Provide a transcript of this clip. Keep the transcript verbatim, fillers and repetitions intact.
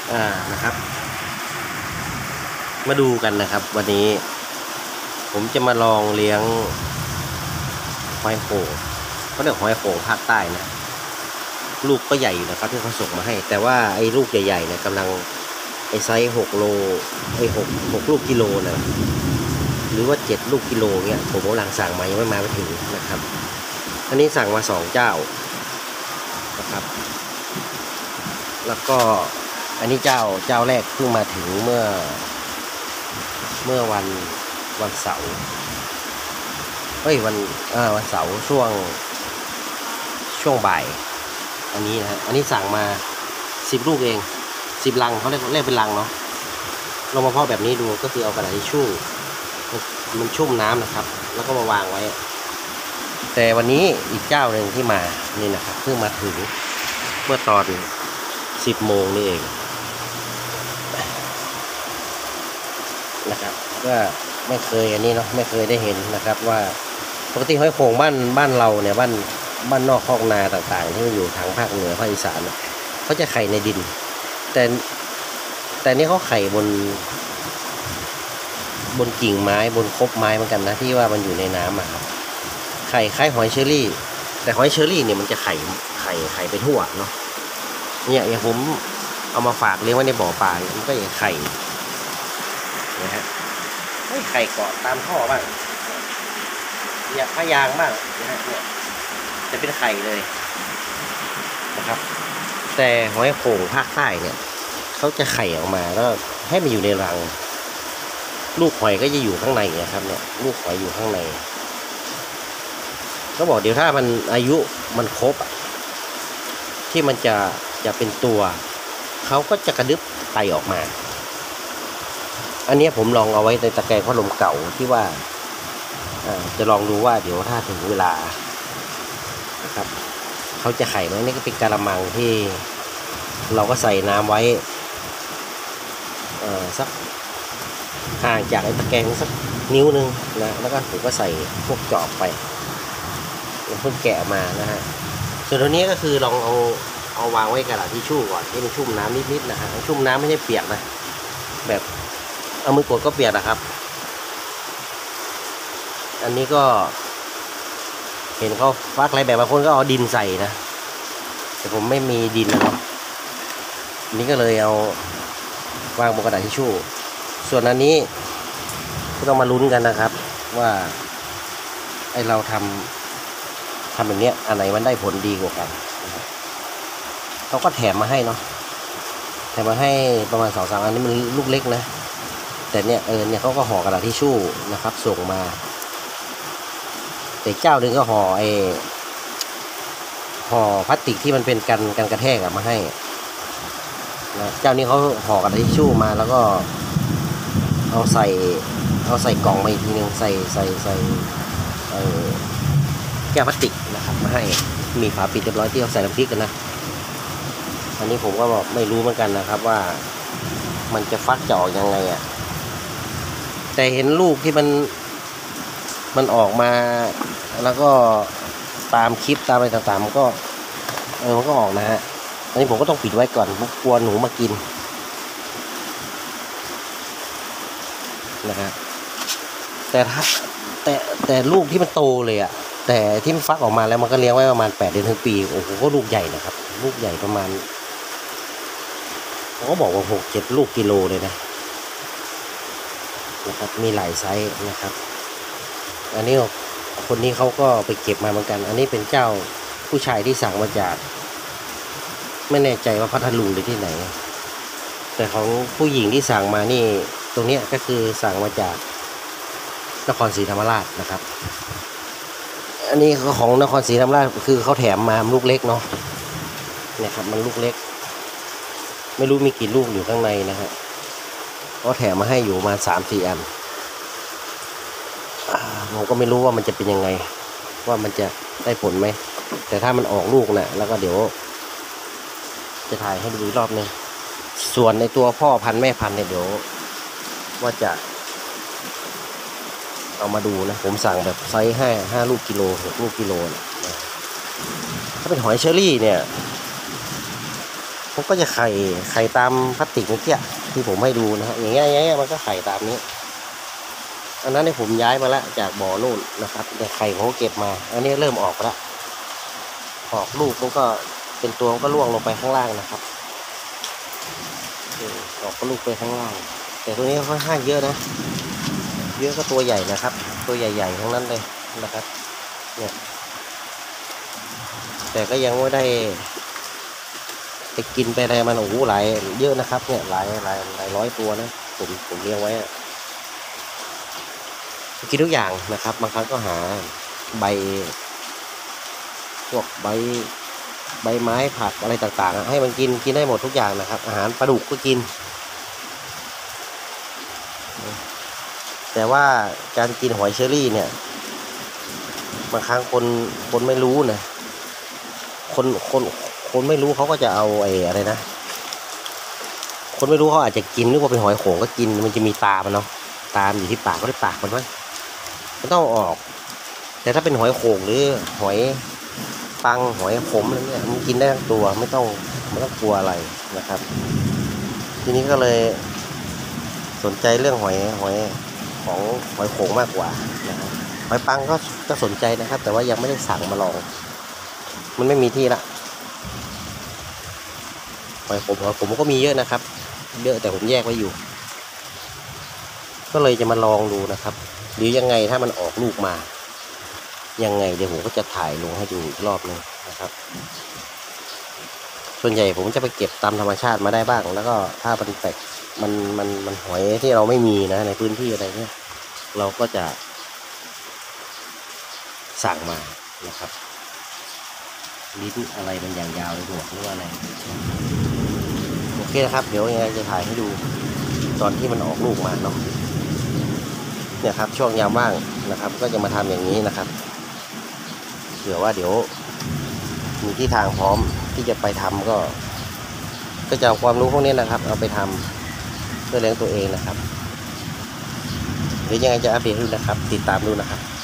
อ่านะครับมาดูกันนะครับวันนี้ผมจะมาลองเลี้ยงหอยโข่งเขาเรียกหอยโข่งภาคใต้นะลูกก็ใหญ่อยู่นะครับที่เขาส่งมาให้แต่ว่าไอ้ลูกใหญ่ๆเนี่ยกำลังไอ้ไซส์หกโลไอ้หกหกลูกกิโลนะหรือว่าเจ็ดลูกกิโลเนี่ยผมกำลังสั่งมายังไม่มาไม่ถึงนะครับอันนี้สั่งมาสองเจ้านะครับแล้วก็อันนี้เจ้าเจ้าแรกเพิ่งมาถึงเมื่อเมื่อวันวันเสาร์เฮ้ยวันอ่าวันเสาร์ช่วงช่วงบ่ายอันนี้นะฮะอันนี้สั่งมาสิบลูกเองสิบลังเขาเรียกเรียกเป็นลังเนาะลองมาเพาะแบบนี้ดูก็คือเอากระดาษทิชชู่มันชุ่มน้ำนะครับแล้วก็มาวางไว้แต่วันนี้อีกเจ้าหนึ่งที่มานี่นะครับเพิ่งมาถึงเมื่อตอนสิบโมงนี่เองนะครับก็ไม่เคยอันนี้เนาะไม่เคยได้เห็นนะครับว่าปกติหอยโข่งบ้านบ้านเราเนี่ยบ้านบ้านนอกคอกนาต่างๆที่มันอยู่ทางภาคเหนือภาคอีสานเขาจะไข่ในดินแต่แต่นี่เขาไข่บนบนกิ่งไม้บนคบไม้เหมือนกันนะที่ว่ามันอยู่ในน้ำอะครับไข่คล้ายหอยเชอรี่แต่หอยเชอรี่เนี่ยมันจะไข่ไข่ไข่ไปทั่วเนาะเนี่ยอย่างผมเอามาฝากเลี้ยงไว้ในบ่อปลามันก็อย่างไข่นะฮะให้ไข่เกาะตามท่อบ้างเนี่ยพะยางบ้างนะฮะเนี่ยจะเป็นไข่เลยนะครับแต่หอยโข่งภาคใต้เนี่ยเขาจะไข่ออกมาแล้วให้มันอยู่ในรังลูกหอยก็จะอยู่ข้างในนะครับเนี่ยลูกหอยอยู่ข้างในเขาบอกเดี๋ยวถ้ามันอายุมันครบที่มันจะจะเป็นตัวเขาก็จะกระดึ๊บไตออกมาอันนี้ผมลองเอาไว้ในตะแกรงพัดลมเก่าที่ว่าจะลองดูว่าเดี๋ยวถ้าถึงเวลานะครับเขาจะไข่ไหมนี่ก็เป็นกะละมังที่เราก็ใส่น้ำไว้สักห่างจากไอ้ตะแกรงสักนิ้วนึงนะแล้วก็ผมก็ใส่พวกจอบไปแล้วเพิ่งแกะมานะฮะส่วนตัวนี้ก็คือลองเอาเอาวางไว้กระดาษทิชชู่ก่อนให้มันชุ่มน้ำนิดๆนะฮะชุ่มน้ำไม่ใช่เปียกนะแบบเอามือกดก็เปียกนะครับอันนี้ก็เห็นเขาฟักอะไรแบบบางคนก็เอาดินใส่นะแต่ผมไม่มีดินนะเนาะอันนี้ก็เลยเอาวางบนกระดาษทิชชู่ส่วนอันนี้ก็ต้องมาลุ้นกันนะครับว่าไอเราทำทำแบบนี้อันไหนมันได้ผลดีกว่ากันเขาก็แถมมาให้เนาะแถมมาให้ประมาณสองสามอันนี้มันลูกเล็กนะแต่เนี่ยเออเนี่ยเขาก็ห่อกระดาษทิชชู่นะครับส่งมาแต่เจ้าหนึ่งก็ห่อไอห่อพลาสติกที่มันเป็นกันกันกระแทกมาให้นะเจ้านี้เขาห่อกระดาษทิชชู่มาแล้วก็เอาใส่เอาใส่กล่องมาอีกทีนึงใส่ใส่ใส่แก้วพลาสติกนะครับมาให้มีฝาปิดเรียบร้อยที่เขาใส่น้ำพริกกันนะอันนี้ผมก็บอกไม่รู้เหมือนกันนะครับว่ามันจะฟักจะออกยังไงอ่ะแต่เห็นลูกที่มันมันออกมาแล้วก็ตามคลิปตามอะไรต่างๆมันก็เออมันก็ออกนะฮะอันนี้ผมก็ต้องปิดไว้ก่อนกลัวหนูมากินนะครับแต่ถ้าแต่แต่ลูกที่มันโตเลยอ่ะแต่ที่มันฟักออกมาแล้วมันก็เลี้ยงไว้ประมาณแปดเดือนถึงปีโอ้โหก็ลูกใหญ่นะครับลูกใหญ่ประมาณเขาก็บอกว่าหกเจ็ดลูกกิโลเลยนะนะครับมีหลายไซส์นะครับอันนี้คนนี้เขาก็ไปเก็บมาเหมือนกันอันนี้เป็นเจ้าผู้ชายที่สั่งมาจากไม่แน่ใจว่าพัทลุงหรือที่ไหนแต่ของผู้หญิงที่สั่งมานี่ตรงนี้ก็คือสั่งมาจากนครศรีธรรมราชนะครับอันนี้ของนครศรีธรรมราชคือเขาแถมมาลูกเล็กเนาะเนี่ยครับมันลูกเล็กไม่รู้มีกี่ลูกอยู่ข้างในนะฮะเขาแถมมาให้อยู่มาสามสี่อันผมก็ไม่รู้ว่ามันจะเป็นยังไงว่ามันจะได้ผลไหมแต่ถ้ามันออกลูกนะแล้วก็เดี๋ยวจะถ่ายให้ดูอีกรอบนึงส่วนในตัวพ่อพันธุ์แม่พันธุ์เนี่ยเดี๋ยวว่าจะเอามาดูนะผมสั่งแบบไซส์ห้าห้าลูกกิโลหกลูกกิโลนะถ้าเป็นหอยเชอรี่เนี่ยมันก็จะไข่ไข่ตามพลาสติกเมื่อกี้ที่ผมให้ดูนะฮะอย่างเงี้ยอย่างเงี้ยมันก็ไข่ตามนี้อันนั้นเนี่ยผมย้ายมาแล้วจากบ่อนู่นนะครับแต่ไข่ผมเก็บมาอันนี้เริ่มออกแล้วออกลูกมันก็เป็นตัวมันก็ร่วงลงไปข้างล่างนะครับออกลูกไปข้างล่างแต่ตัวนี้ค่อนข้างเยอะนะเยอะก็ตัวใหญ่นะครับตัวใหญ่ๆทั้งนั้นเลยนะครับเนี่ยแต่ก็ยังไม่ได้ไปกินไปอะไรมันโอ้โหหลายเยอะนะครับเนี่ยหลายหลายหลายร้อยตัวนะผมผมเลี้ยงไว้กินทุกอย่างนะครับบางครั้งก็หาใบพวกใบใบไม้ผักอะไรต่างๆให้มันกินกินได้หมดทุกอย่างนะครับอาหารปลาดุกก็กินแต่ว่าการกินหอยเชอรี่เนี่ยบางครั้งคนคนไม่รู้นะคนคนคนไม่รู้เขาก็จะเอาไอ้อะไรนะคนไม่รู้เขาอาจจะกินนึกว่าเป็นหอยโขงก็กินมันจะมีตามันเนาะตาอยู่ที่ปากก็ได้ปากมันมั้งมันต้องออกแต่ถ้าเป็นหอยโขงหรือหอยปังหอยขมอะไรเนี่ยมันกินได้ทั้งตัวไม่ต้องไม่ต้องกลัวอะไรนะครับทีนี้ก็เลยสนใจเรื่องหอยหอยของหอยโขงมากกว่านะครับหอยปังก็ก็สนใจนะครับแต่ว่ายังไม่ได้สั่งมาลองมันไม่มีที่ละหอยขมหอยขมก็มีเยอะนะครับเยอะแต่ผมแยกไว้อยู่ก็เลยจะมาลองดูนะครับหรือยังไงถ้ามันออกลูกมายังไงเดี๋ยวผมก็จะถ่ายลงให้ดูอีกรอบนึงนะครับส่วนใหญ่ผมจะไปเก็บตามธรรมชาติมาได้บ้างแล้วก็ถ้ามันแปลกมันมันมันหอยที่เราไม่มีนะในพื้นที่อะไรเนี่ยเราก็จะสั่งมานะครับลิ้นอะไรมันอย่างยาวเลยหัวหรือว่าอะไรโอเคนะครับเดี๋ยวยังไงจะถ่ายให้ดูตอนที่มันออกลูกมาเนาะเนี่ยครับช่วงยามว่างนะครับก็จะมาทำอย่างนี้นะครับเผื่อว่าเดี๋ยวมีที่ทางพร้อมที่จะไปทำก็ก็จะเอาความรู้พวกนี้นะครับเอาไปทำเพื่อเลี้ยงตัวเองนะครับหรือยังไงจะอัปเดตดูนะครับติดตามดูนะครับ